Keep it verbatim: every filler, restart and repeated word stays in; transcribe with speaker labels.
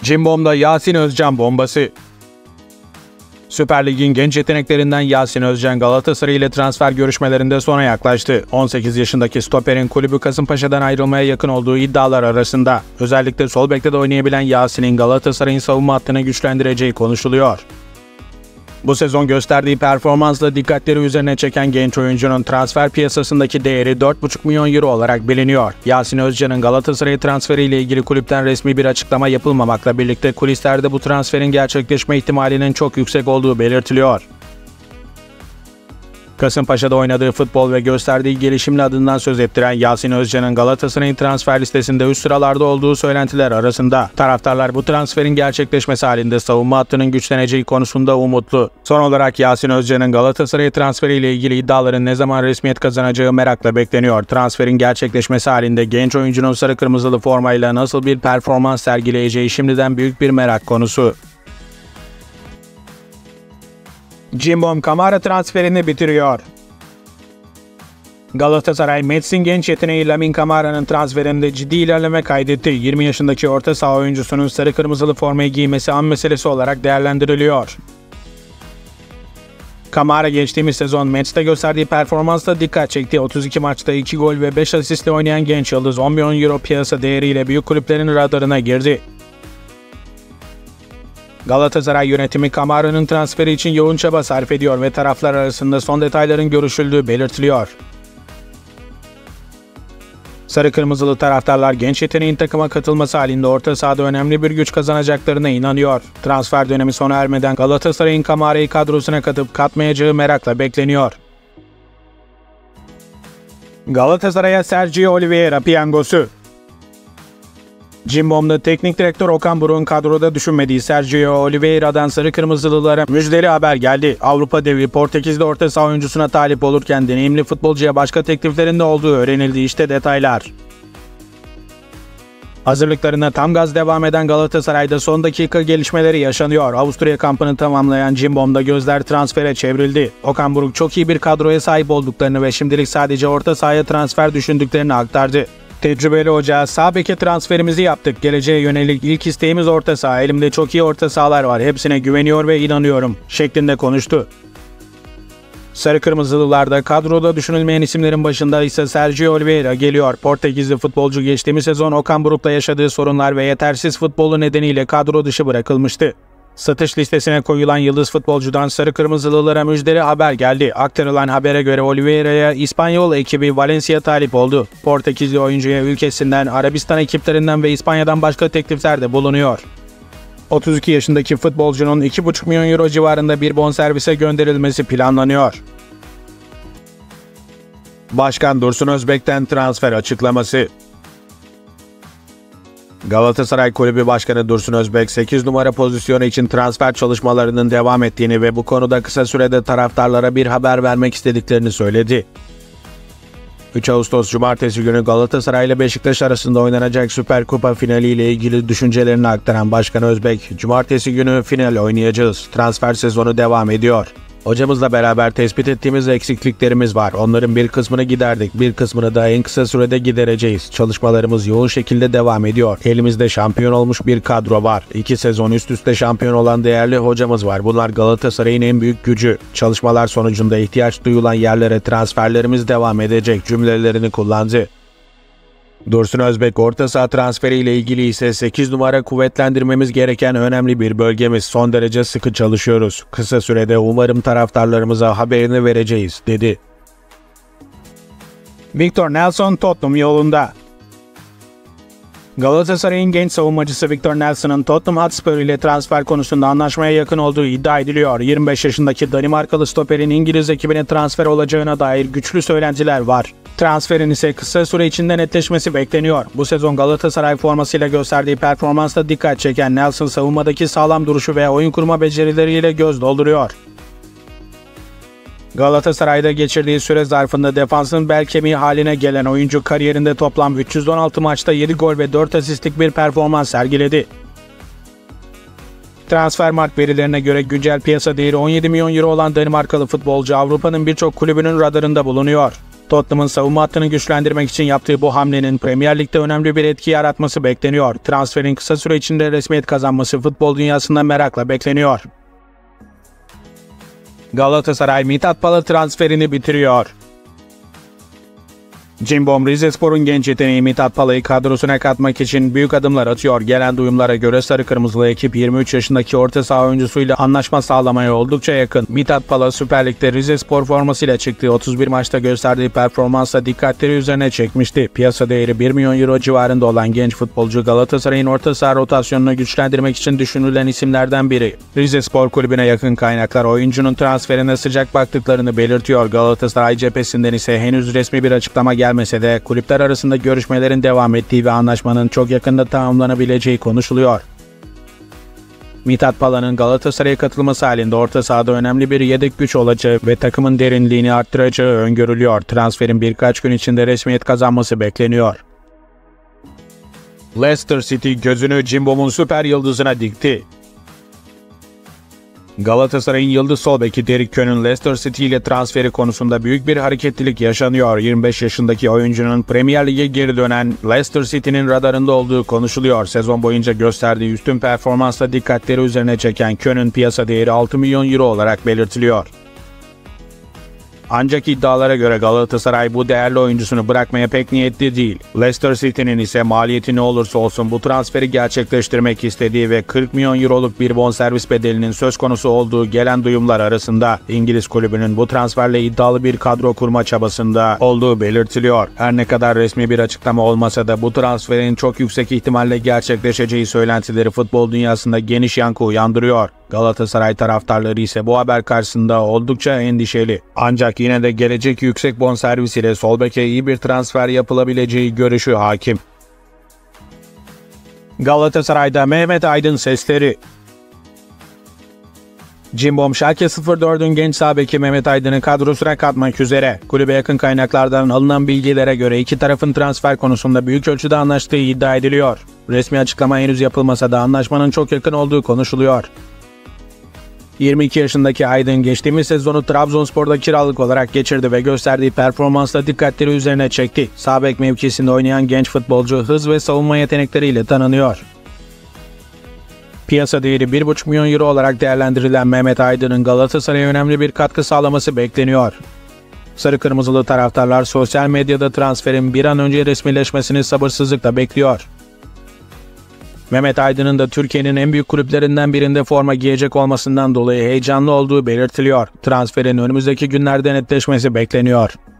Speaker 1: Cimbom'da Yasin Özcan bombası. Süper Lig'in genç yeteneklerinden Yasin Özcan Galatasaray ile transfer görüşmelerinde sona yaklaştı. on sekiz yaşındaki stoperin kulübü Kasımpaşa'dan ayrılmaya yakın olduğu iddialar arasında. Özellikle sol bekte de oynayabilen Yasin'in Galatasaray'ın savunma hattını güçlendireceği konuşuluyor. Bu sezon gösterdiği performansla dikkatleri üzerine çeken genç oyuncunun transfer piyasasındaki değeri dört buçuk milyon euro olarak biliniyor. Yasin Özcan'ın Galatasaray transferiyle ilgili kulüpten resmi bir açıklama yapılmamakla birlikte kulislerde bu transferin gerçekleşme ihtimalinin çok yüksek olduğu belirtiliyor. Kasımpaşa'da oynadığı futbol ve gösterdiği gelişimli adından söz ettiren Yasin Özcan'ın Galatasaray'ın transfer listesinde üst sıralarda olduğu söylentiler arasında. Taraftarlar bu transferin gerçekleşmesi halinde savunma hattının güçleneceği konusunda umutlu. Son olarak Yasin Özcan'ın Galatasaray transferiyle ilgili iddiaların ne zaman resmiyet kazanacağı merakla bekleniyor. Transferin gerçekleşmesi halinde genç oyuncunun sarı kırmızılı formayla nasıl bir performans sergileyeceği şimdiden büyük bir merak konusu. Cimbom Kamara transferini bitiriyor. Galatasaray, Mets'in genç yeteneği Lamine Kamara'nın transferinde ciddi ilerleme kaydetti. yirmi yaşındaki orta saha oyuncusunun sarı kırmızılı formayı giymesi an meselesi olarak değerlendiriliyor. Kamara geçtiğimiz sezon Mets'te gösterdiği performansla dikkat çekti. otuz iki maçta iki gol ve beş asistle oynayan genç yıldız on milyon euro piyasa değeriyle büyük kulüplerin radarına girdi. Galatasaray yönetimi Kamara'nın transferi için yoğun çaba sarf ediyor ve taraflar arasında son detayların görüşüldüğü belirtiliyor. Sarı kırmızılı taraftarlar genç yeteneğin takıma katılması halinde orta sahada önemli bir güç kazanacaklarına inanıyor. Transfer dönemi sona ermeden Galatasaray'ın Kamara'yı kadrosuna katıp katmayacağı merakla bekleniyor. Galatasaray'a Sergio Oliveira piyangosu. Cimbom'da teknik direktör Okan Buruk'un kadroda düşünmediği Sergio Oliveira'dan sarı kırmızılılara müjdeli haber geldi. Avrupa devi Portekizli orta saha oyuncusuna talip olurken deneyimli futbolcuya başka tekliflerinde olduğu öğrenildi. İşte detaylar. Hazırlıklarına tam gaz devam eden Galatasaray'da son dakika gelişmeleri yaşanıyor. Avusturya kampını tamamlayan Cimbom'da gözler transfere çevrildi. Okan Buruk çok iyi bir kadroya sahip olduklarını ve şimdilik sadece orta sahaya transfer düşündüklerini aktardı. Tecrübeli hoca, sağ beke transferimizi yaptık. Geleceğe yönelik ilk isteğimiz orta saha. Elimde çok iyi orta sahalar var. Hepsine güveniyor ve inanıyorum şeklinde konuştu. Sarı kırmızılılarda kadroda düşünülmeyen isimlerin başında ise Sergio Oliveira geliyor. Portekizli futbolcu geçtiğimiz sezon Okan Buruk'la yaşadığı sorunlar ve yetersiz futbolu nedeniyle kadro dışı bırakılmıştı. Satış listesine koyulan yıldız futbolcudan sarı kırmızılılara müjdeli haber geldi. Aktarılan habere göre Oliveira'ya İspanyol ekibi Valencia talip oldu. Portekizli oyuncuya ülkesinden, Arabistan ekiplerinden ve İspanya'dan başka teklifler de bulunuyor. otuz iki yaşındaki futbolcunun iki buçuk milyon euro civarında bir bonservise gönderilmesi planlanıyor. Başkan Dursun Özbek'ten transfer açıklaması. Galatasaray Kulübü Başkanı Dursun Özbek, sekiz numara pozisyonu için transfer çalışmalarının devam ettiğini ve bu konuda kısa sürede taraftarlara bir haber vermek istediklerini söyledi. üç Ağustos Cumartesi günü Galatasaray ile Beşiktaş arasında oynanacak Süper Kupa finali ile ilgili düşüncelerini aktaran Başkan Özbek, "Cumartesi günü final oynayacağız. Transfer sezonu devam ediyor. Hocamızla beraber tespit ettiğimiz eksikliklerimiz var. Onların bir kısmını giderdik, bir kısmını da en kısa sürede gidereceğiz. Çalışmalarımız yoğun şekilde devam ediyor. Elimizde şampiyon olmuş bir kadro var. İki sezon üst üste şampiyon olan değerli hocamız var. Bunlar Galatasaray'ın en büyük gücü. Çalışmalar sonucunda ihtiyaç duyulan yerlere transferlerimiz devam edecek" cümlelerini kullandı. Dursun Özbek, orta saha transferiyle ilgili ise sekiz numara kuvvetlendirmemiz gereken önemli bir bölgemiz. Son derece sıkı çalışıyoruz. Kısa sürede umarım taraftarlarımıza haberini vereceğiz, dedi. Victor Nelson Tottenham yolunda. Galatasaray'ın genç savunmacısı Victor Nelson'ın Tottenham Hotspur ile transfer konusunda anlaşmaya yakın olduğu iddia ediliyor. yirmi beş yaşındaki Danimarkalı stoperin İngiliz ekibine transfer olacağına dair güçlü söylentiler var. Transferin ise kısa süre içinde netleşmesi bekleniyor. Bu sezon Galatasaray formasıyla gösterdiği performansla dikkat çeken Nelson, savunmadaki sağlam duruşu ve oyun kurma becerileriyle göz dolduruyor. Galatasaray'da geçirdiği süre zarfında defansın bel kemiği haline gelen oyuncu kariyerinde toplam üç yüz on altı maçta yedi gol ve dört asistlik bir performans sergiledi. Transfermarkt verilerine göre güncel piyasa değeri on yedi milyon euro olan Danimarkalı futbolcu Avrupa'nın birçok kulübünün radarında bulunuyor. Tottenham'ın savunma hattını güçlendirmek için yaptığı bu hamlenin Premier Lig'de önemli bir etki yaratması bekleniyor. Transferin kısa süre içinde resmiyet kazanması futbol dünyasında merakla bekleniyor. Galatasaray Mithat Pala transferini bitiriyor. Cimbom Rizespor'un genç yeteneği Mithat Pala'yı kadrosuna katmak için büyük adımlar atıyor. Gelen duyumlara göre sarı kırmızılı ekip yirmi üç yaşındaki orta saha oyuncusuyla anlaşma sağlamaya oldukça yakın. Mithat Pala Süper Lig'de Rizespor formasıyla çıktığı otuz bir maçta gösterdiği performansla dikkatleri üzerine çekmişti. Piyasa değeri bir milyon euro civarında olan genç futbolcu Galatasaray'ın orta saha rotasyonunu güçlendirmek için düşünülen isimlerden biri. Rizespor kulübüne yakın kaynaklar oyuncunun transferine sıcak baktıklarını belirtiyor. Galatasaray cephesinden ise henüz resmi bir açıklama gelmedi. Gelmese de kulüpler arasında görüşmelerin devam ettiği ve anlaşmanın çok yakında tamamlanabileceği konuşuluyor. Mithat Pala'nın Galatasaray'a katılması halinde orta sahada önemli bir yedek güç olacağı ve takımın derinliğini arttıracağı öngörülüyor. Transferin birkaç gün içinde resmiyet kazanması bekleniyor. Leicester City gözünü Cimbom'un süper yıldızına dikti. Galatasaray'ın yıldız sol beki Derrick Köhn'ün Leicester City ile transferi konusunda büyük bir hareketlilik yaşanıyor. yirmi beş yaşındaki oyuncunun Premier Lig'e geri dönen Leicester City'nin radarında olduğu konuşuluyor. Sezon boyunca gösterdiği üstün performansla dikkatleri üzerine çeken Köhn'ün piyasa değeri altı milyon euro olarak belirtiliyor. Ancak iddialara göre Galatasaray bu değerli oyuncusunu bırakmaya pek niyetli değil. Leicester City'nin ise maliyeti ne olursa olsun bu transferi gerçekleştirmek istediği ve kırk milyon euroluk bir bonservis bedelinin söz konusu olduğu gelen duyumlar arasında İngiliz kulübünün bu transferle iddialı bir kadro kurma çabasında olduğu belirtiliyor. Her ne kadar resmi bir açıklama olmasa da bu transferin çok yüksek ihtimalle gerçekleşeceği söylentileri futbol dünyasında geniş yankı uyandırıyor. Galatasaray taraftarları ise bu haber karşısında oldukça endişeli. Ancak yine de gelecek yüksek bonservis ile sol beke iyi bir transfer yapılabileceği görüşü hakim. Galatasaray'da Mehmet Aydın sesleri. Cimbom Schalke sıfır dördün genç sağ beki Mehmet Aydın'ı kadrosuna katmak üzere. Kulübe yakın kaynaklardan alınan bilgilere göre iki tarafın transfer konusunda büyük ölçüde anlaştığı iddia ediliyor. Resmi açıklama henüz yapılmasa da anlaşmanın çok yakın olduğu konuşuluyor. yirmi iki yaşındaki Aydın geçtiğimiz sezonu Trabzonspor'da kiralık olarak geçirdi ve gösterdiği performansla dikkatleri üzerine çekti. Sağ bek mevkisinde oynayan genç futbolcu hız ve savunma yetenekleriyle tanınıyor. Piyasa değeri bir buçuk milyon euro olarak değerlendirilen Mehmet Aydın'ın Galatasaray'a önemli bir katkı sağlaması bekleniyor. Sarı kırmızılı taraftarlar sosyal medyada transferin bir an önce resmileşmesini sabırsızlıkla bekliyor. Mehmet Aydın'ın da Türkiye'nin en büyük kulüplerinden birinde forma giyecek olmasından dolayı heyecanlı olduğu belirtiliyor. Transferin önümüzdeki günlerde netleşmesi bekleniyor.